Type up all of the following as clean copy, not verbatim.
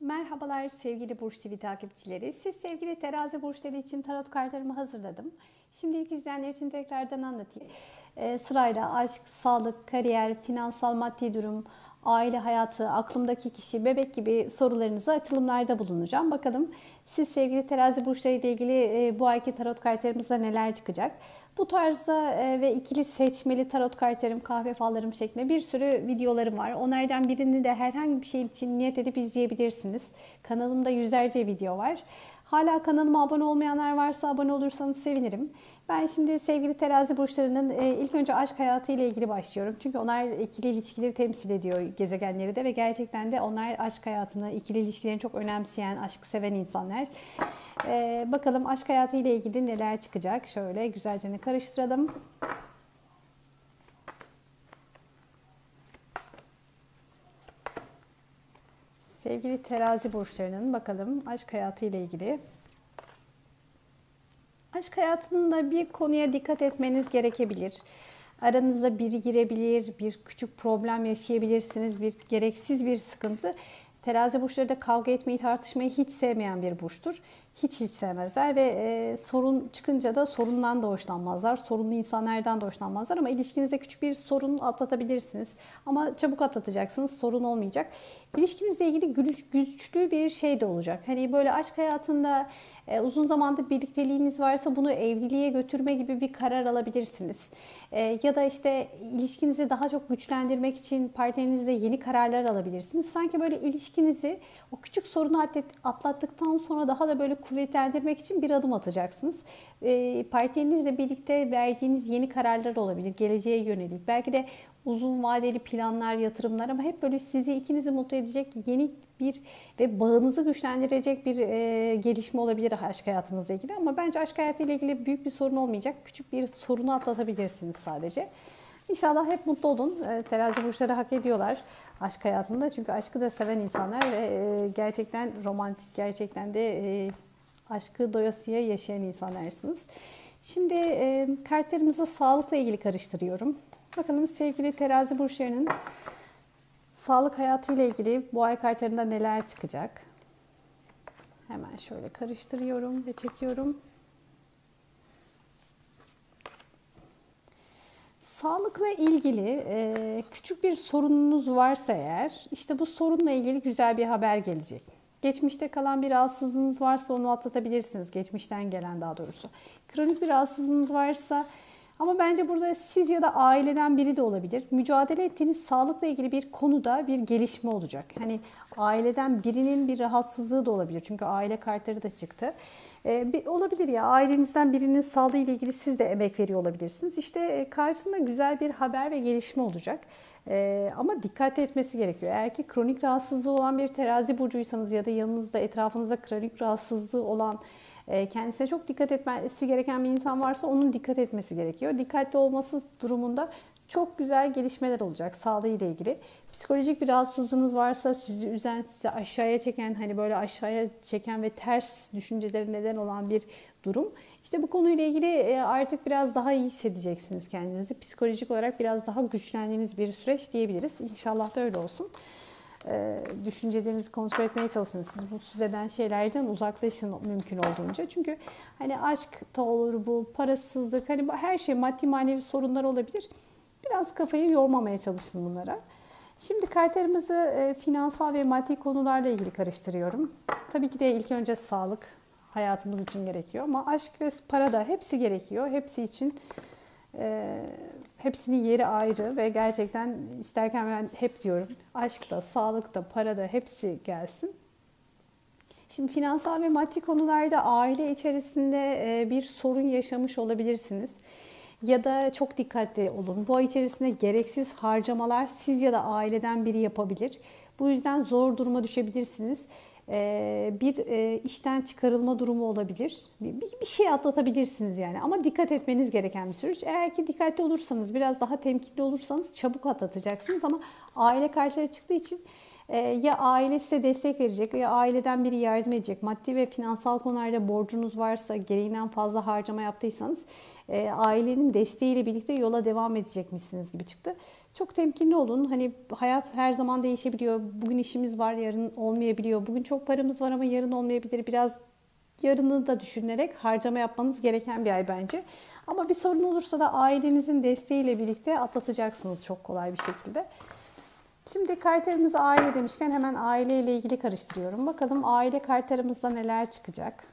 Merhabalar sevgili Burç TV takipçileri. Siz sevgili terazi burçları için tarot kartlarımı hazırladım. Şimdi ilk izleyenler için tekrardan anlatayım. Sırayla aşk, sağlık, kariyer, finansal maddi durum, aile hayatı, aklımdaki kişi, bebek gibi sorularınıza açılımlarda bulunacağım. Bakalım siz sevgili terazi burçları ile ilgili bu ayki tarot kartlarımızda neler çıkacak? Bu tarzda ve ikili seçmeli tarot kartlarım, kahve fallarım şeklinde bir sürü videolarım var. Onlardan birini de herhangi bir şey için niyet edip izleyebilirsiniz. Kanalımda yüzlerce video var. Hala kanalıma abone olmayanlar varsa abone olursanız sevinirim. Ben şimdi sevgili terazi burçlarının ilk önce aşk hayatı ile ilgili başlıyorum. Çünkü onlar ikili ilişkileri temsil ediyor, gezegenleri de, ve gerçekten de onlar aşk hayatını, ikili ilişkilerini çok önemseyen, aşkı seven insanlar. Bakalım aşk hayatı ile ilgili neler çıkacak. Şöyle güzelce karıştıralım. Sevgili terazi burçlarının bakalım aşk hayatı ile ilgili. Aşk hayatında bir konuya dikkat etmeniz gerekebilir. Aranızda biri girebilir, bir küçük problem yaşayabilirsiniz, bir gereksiz bir sıkıntı. Terazi burçları da kavga etmeyi, tartışmayı hiç sevmeyen bir burçtur. Hiç sevmezler ve sorun çıkınca da sorundan da hoşlanmazlar. Sorunlu insanlardan da hoşlanmazlar ama ilişkinizde küçük bir sorun atlatabilirsiniz. Ama çabuk atlatacaksınız, sorun olmayacak. İlişkinizle ilgili güçlü bir şey de olacak. Hani böyle aşk hayatında uzun zamandır birlikteliğiniz varsa bunu evliliğe götürme gibi bir karar alabilirsiniz. Ya da işte ilişkinizi daha çok güçlendirmek için partnerinizle yeni kararlar alabilirsiniz. Sanki böyle ilişkinizi o küçük sorunu atlattıktan sonra daha da böyle kuvvetlendirmek için bir adım atacaksınız. Partnerinizle birlikte verdiğiniz yeni kararlar olabilir, geleceğe yönelik. Belki de uzun vadeli planlar, yatırımlar, ama hep böyle sizi, ikinizi mutlu edecek yeni bir ve bağınızı güçlendirecek bir gelişme olabilir aşk hayatınızla ilgili. Ama bence aşk hayatıyla ilgili büyük bir sorun olmayacak. Küçük bir sorunu atlatabilirsiniz sadece. İnşallah hep mutlu olun. Terazi burçları hak ediyorlar aşk hayatında. Çünkü aşkı da seven insanlar ve gerçekten romantik, gerçekten de aşkı doyasıya yaşayan insanlarsınız. Şimdi kartlarımızı sağlıkla ilgili karıştırıyorum. Bakalım sevgili terazi burçlarının sağlık hayatı ile ilgili bu ay kartlarında neler çıkacak? Hemen şöyle karıştırıyorum ve çekiyorum. Sağlıkla ilgili küçük bir sorununuz varsa eğer, işte bu sorunla ilgili güzel bir haber gelecek. Geçmişte kalan bir rahatsızlığınız varsa onu atlatabilirsiniz. Geçmişten gelen, daha doğrusu. Kronik bir rahatsızlığınız varsa, ama bence burada siz ya da aileden biri de olabilir. Mücadele ettiğiniz sağlıkla ilgili bir konuda bir gelişme olacak. Hani aileden birinin bir rahatsızlığı da olabilir. Çünkü aile kartları da çıktı. Olabilir ya, ailenizden birinin sağlığı ile ilgili siz de emek veriyor olabilirsiniz. İşte karşısında güzel bir haber ve gelişme olacak. Ama dikkat etmesi gerekiyor. Eğer ki kronik rahatsızlığı olan bir terazi burcuysanız ya da yanınızda, etrafınızda kronik rahatsızlığı olan, kendisine çok dikkat etmesi gereken bir insan varsa onun dikkat etmesi gerekiyor. Dikkatli olması durumunda çok güzel gelişmeler olacak sağlığı ile ilgili. Psikolojik bir rahatsızlığınız varsa, sizi üzen, sizi aşağıya çeken, hani böyle aşağıya çeken ve ters düşüncelere neden olan bir durum. İşte bu konuyla ilgili artık biraz daha iyi hissedeceksiniz kendinizi. Psikolojik olarak biraz daha güçlendiğiniz bir süreç diyebiliriz. İnşallah da öyle olsun. Düşüncelerinizi kontrol etmeye çalışın. Siz mutsuz eden şeylerden uzaklaşın mümkün olduğunca. Çünkü hani aşk da olur, bu parasızlık, hani her şey, maddi manevi sorunlar olabilir. Biraz kafayı yormamaya çalışın bunlara. Şimdi kartlarımızı finansal ve maddi konularla ilgili karıştırıyorum. Tabii ki de ilk önce sağlık hayatımız için gerekiyor, ama aşk ve para da, hepsi gerekiyor. Hepsi için hepsinin yeri ayrı ve gerçekten isterken ben hep diyorum, aşk da, sağlık da, para da, hepsi gelsin. Şimdi finansal ve maddi konularda aile içerisinde bir sorun yaşamış olabilirsiniz. Ya da çok dikkatli olun. Bu ay içerisinde gereksiz harcamalar siz ya da aileden biri yapabilir. Bu yüzden zor duruma düşebilirsiniz. Bir işten çıkarılma durumu olabilir. Bir şey atlatabilirsiniz yani. Ama dikkat etmeniz gereken bir süreç. Eğer ki dikkatli olursanız, biraz daha temkinli olursanız çabuk atlatacaksınız. Ama aile kartları çıktığı için ya aile size destek verecek ya aileden biri yardım edecek. Maddi ve finansal konularda borcunuz varsa, gereğinden fazla harcama yaptıysanız ailenin desteğiyle birlikte yola devam edecekmişsiniz gibi çıktı. Çok temkinli olun. Hani hayat her zaman değişebiliyor. Bugün işimiz var, yarın olmayabiliyor. Bugün çok paramız var ama yarın olmayabilir. Biraz yarını da düşünerek harcama yapmanız gereken bir ay bence. Ama bir sorun olursa da ailenizin desteğiyle birlikte atlatacaksınız çok kolay bir şekilde. Şimdi kartlarımızı aile demişken hemen aile ile ilgili karıştırıyorum. Bakalım aile kartlarımızda neler çıkacak.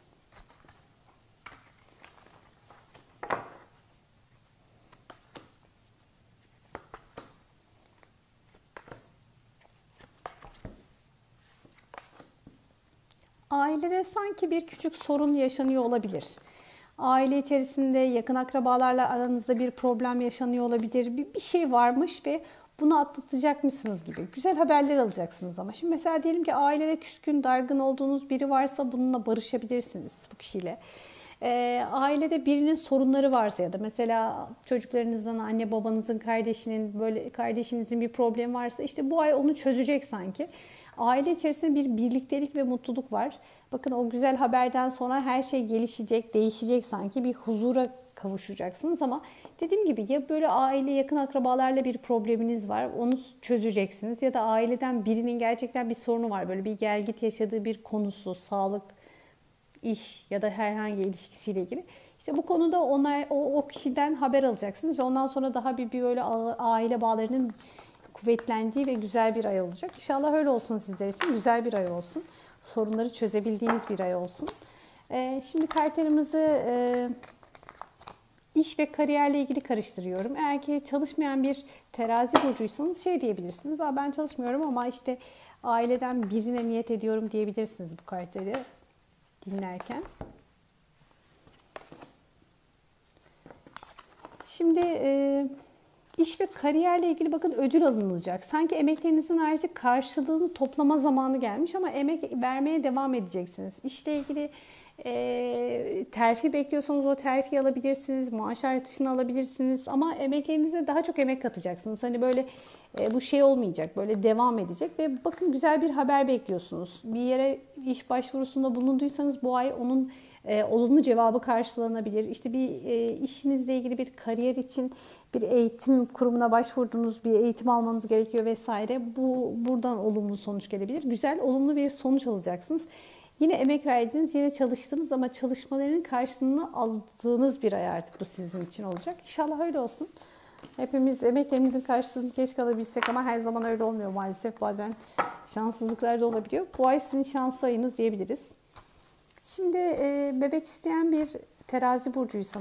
Ailede sanki bir küçük sorun yaşanıyor olabilir. Aile içerisinde yakın akrabalarla aranızda bir problem yaşanıyor olabilir. Bir şey varmış ve bunu atlatacak mısınız gibi. Güzel haberler alacaksınız ama. Şimdi mesela diyelim ki ailede küskün, dargın olduğunuz biri varsa bununla barışabilirsiniz bu kişiyle. Ailede birinin sorunları varsa ya da mesela çocuklarınızın, anne babanızın, kardeşinin, böyle kardeşinizin bir problemi varsa işte bu ay onu çözecek sanki. Aile içerisinde bir birliktelik ve mutluluk var. Bakın o güzel haberden sonra her şey gelişecek, değişecek sanki. Bir huzura kavuşacaksınız ama dediğim gibi ya böyle aile, yakın akrabalarla bir probleminiz var, onu çözeceksiniz. Ya da aileden birinin gerçekten bir sorunu var, böyle bir gelgit yaşadığı bir konusu, sağlık, iş ya da herhangi ilişkisiyle ilgili. İşte bu konuda o kişiden haber alacaksınız ve ondan sonra daha bir böyle aile bağlarının kuvvetlendiği ve güzel bir ay olacak. İnşallah öyle olsun sizler için. Güzel bir ay olsun. Sorunları çözebildiğiniz bir ay olsun. Şimdi kartlarımızı iş ve kariyerle ilgili karıştırıyorum. Eğer ki çalışmayan bir terazi burcuysanız şey diyebilirsiniz. Ben çalışmıyorum ama işte aileden birine niyet ediyorum diyebilirsiniz bu kartları dinlerken. Şimdi iş ve kariyerle ilgili bakın ödül alınacak. Sanki emeklerinizin artık karşılığını toplama zamanı gelmiş ama emek vermeye devam edeceksiniz. İşle ilgili terfi bekliyorsanız o terfi alabilirsiniz. Maaş artışını alabilirsiniz. Ama emeklerinize daha çok emek katacaksınız. Hani böyle bu şey olmayacak. Böyle devam edecek ve bakın güzel bir haber bekliyorsunuz. Bir yere iş başvurusunda bulunduysanız bu ay onun olumlu cevabı karşılanabilir. İşte bir işinizle ilgili bir kariyer için bir eğitim kurumuna başvurdunuz, bir eğitim almanız gerekiyor vesaire. Buradan olumlu sonuç gelebilir. Güzel, olumlu bir sonuç alacaksınız. Yine emek verdiniz, yine çalıştınız ama çalışmaların karşılığını aldığınız bir ay artık bu sizin için olacak. İnşallah öyle olsun. Hepimiz emeklerimizin karşılığını geç kalabilsek ama her zaman öyle olmuyor maalesef. Bazen şanssızlıklar da olabiliyor. Bu ay sizin şanslı ayınız diyebiliriz. Şimdi bebek isteyen bir terazi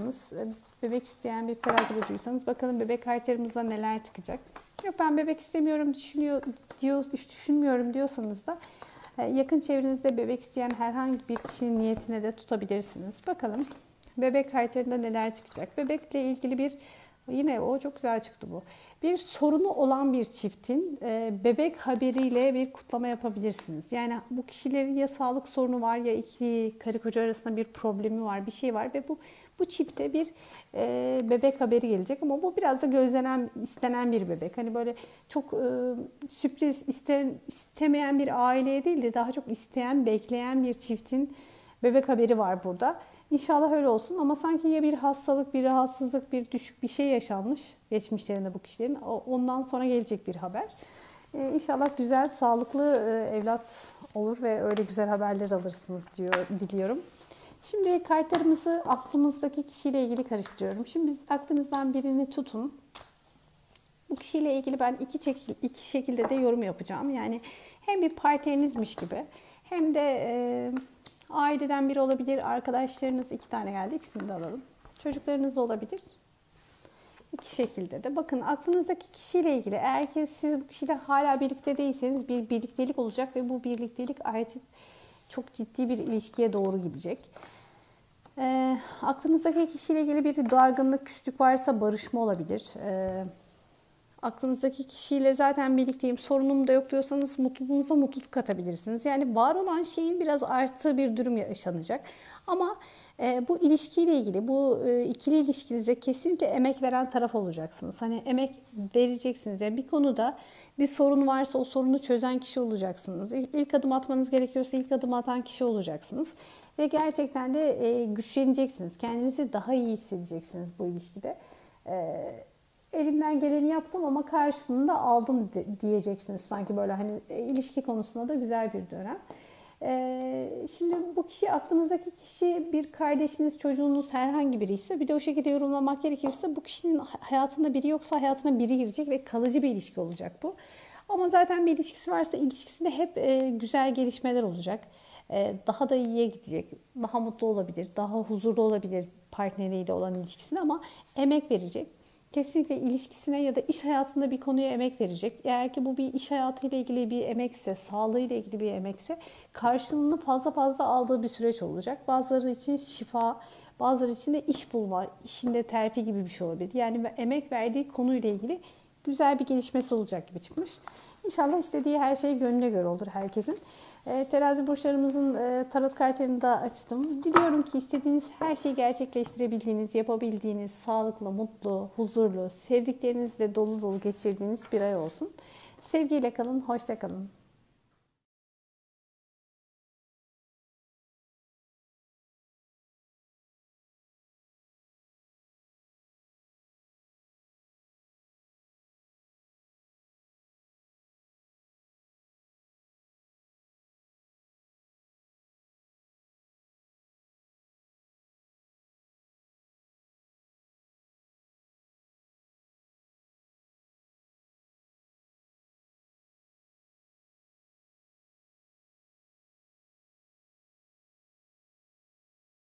burcuysanız bakalım bebek kartlarımızda neler çıkacak. Yok ben bebek istemiyorum düşünmüyorum diyorsanız da yakın çevrenizde bebek isteyen herhangi bir kişinin niyetine de tutabilirsiniz. Bakalım bebek kartlarında neler çıkacak. Bebekle ilgili yine o çok güzel çıktı bu. Bir sorunu olan bir çiftin bebek haberiyle bir kutlama yapabilirsiniz. Yani bu kişilerin ya sağlık sorunu var ya iki karı koca arasında bir problemi var, bir şey var ve bu çifte bir bebek haberi gelecek ama bu biraz da istenen bir bebek. Hani böyle çok sürpriz istemeyen bir aileye değil de daha çok isteyen, bekleyen bir çiftin bebek haberi var burada. İnşallah öyle olsun ama sanki ya bir hastalık, bir rahatsızlık, bir düşük bir şey yaşanmış geçmişlerinde bu kişilerin. Ondan sonra gelecek bir haber. İnşallah güzel, sağlıklı evlat olur ve öyle güzel haberler alırsınız diliyorum. Şimdi kartlarımızı aklımızdaki kişiyle ilgili karıştırıyorum. Şimdi aklınızdan birini tutun. Bu kişiyle ilgili ben iki şekilde de yorum yapacağım. Yani hem bir partnerinizmiş gibi hem de aileden biri olabilir, arkadaşlarınız 2 tane geldi, ikisini de alalım. Çocuklarınız da olabilir. İki şekilde de. Bakın aklınızdaki kişiyle ilgili eğer ki siz bu kişiyle hala birlikte değilseniz bir birliktelik olacak ve bu birliktelik artık çok ciddi bir ilişkiye doğru gidecek. Aklınızdaki kişiyle ilgili bir dargınlık, küslük varsa barışma olabilir. Aklınızdaki kişiyle zaten birlikteyim, sorunum da yok diyorsanız mutluluğunuza mutluluk katabilirsiniz. Yani var olan şeyin biraz arttığı bir durum yaşanacak. Ama bu ilişkiyle ilgili, bu ikili ilişkinize kesinlikle emek veren taraf olacaksınız. Hani emek vereceksiniz. Yani bir konuda bir sorun varsa o sorunu çözen kişi olacaksınız. İlk adım atmanız gerekiyorsa ilk adım atan kişi olacaksınız. Ve gerçekten de güçleneceksiniz. Kendinizi daha iyi hissedeceksiniz bu ilişkide. elimden geleni yaptım ama karşılığında aldım diyeceksiniz. Sanki böyle hani ilişki konusunda da güzel bir dönem. Şimdi bu kişi, aklınızdaki kişi bir kardeşiniz, çocuğunuz, herhangi biri ise, bir de o şekilde yorumlamak gerekirse bu kişinin hayatında biri yoksa hayatına biri girecek ve kalıcı bir ilişki olacak bu. Ama zaten bir ilişkisi varsa ilişkisinde hep güzel gelişmeler olacak. Daha da iyiye gidecek, daha mutlu olabilir, daha huzurlu olabilir partneriyle olan ilişkisine, ama emek verecek. Kesinlikle ilişkisine ya da iş hayatında bir konuya emek verecek. Eğer ki bu bir iş hayatıyla ilgili bir emekse, sağlığıyla ilgili bir emekse, karşılığını fazla fazla aldığı bir süreç olacak. Bazıları için şifa, bazıları için de iş bulma, işinde terfi gibi bir şey olabilir. Yani emek verdiği konuyla ilgili güzel bir gelişmesi olacak gibi çıkmış. İnşallah istediği her şey gönlüne göre olur herkesin. Terazi burçlarımızın tarot kartlarını da açtım. Diliyorum ki istediğiniz her şeyi gerçekleştirebildiğiniz, yapabildiğiniz, sağlıklı, mutlu, huzurlu, sevdiklerinizle dolu dolu geçirdiğiniz bir ay olsun. Sevgiyle kalın, hoşça kalın.